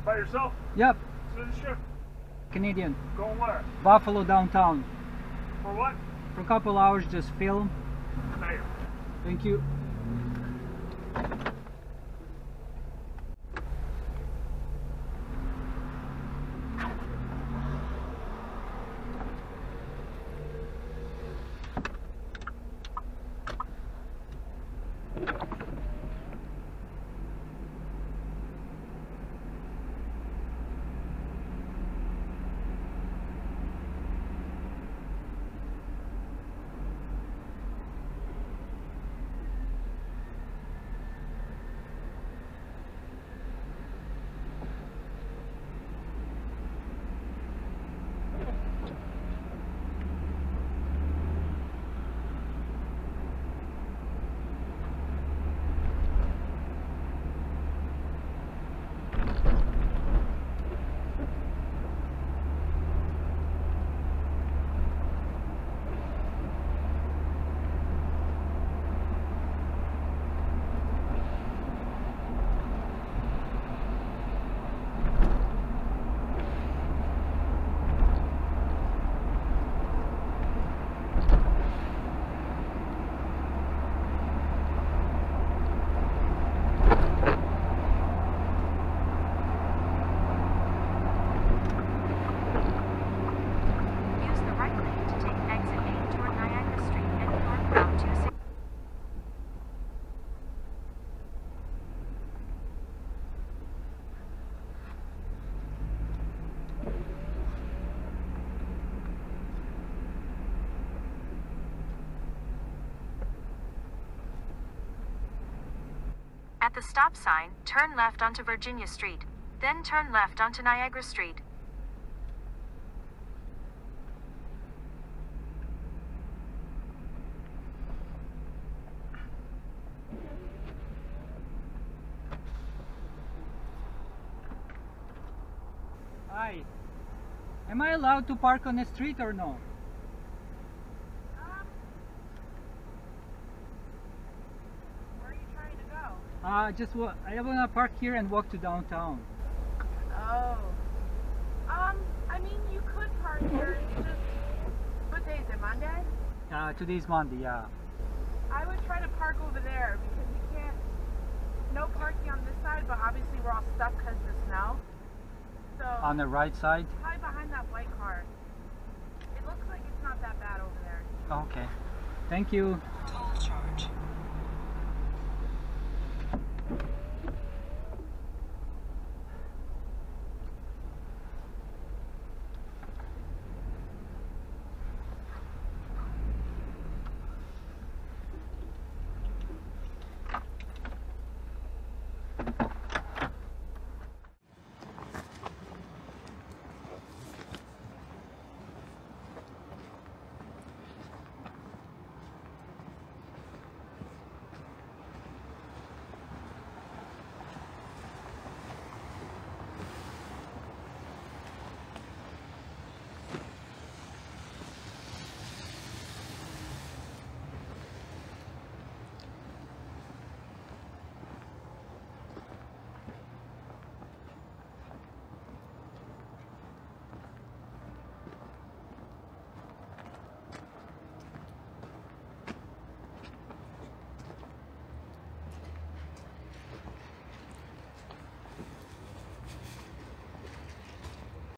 By yourself? Yep. Citizenship? Canadian. Going where? Buffalo downtown. For what? For a couple hours, just film. Hey. Thank you. At the stop sign, turn left onto Virginia Street, then turn left onto Niagara Street. Hi. Am I allowed to park on the street or no? I wanna park here and walk to downtown. Oh. I mean, you could park here. It's just, what day is it, Monday? Today's Monday, yeah. I would try to park over there because you can't, no parking on this side, but obviously we're all stuck because of the snow. So On the right side? Probably behind that white car. It looks like it's not that bad over there. Okay. Thank you.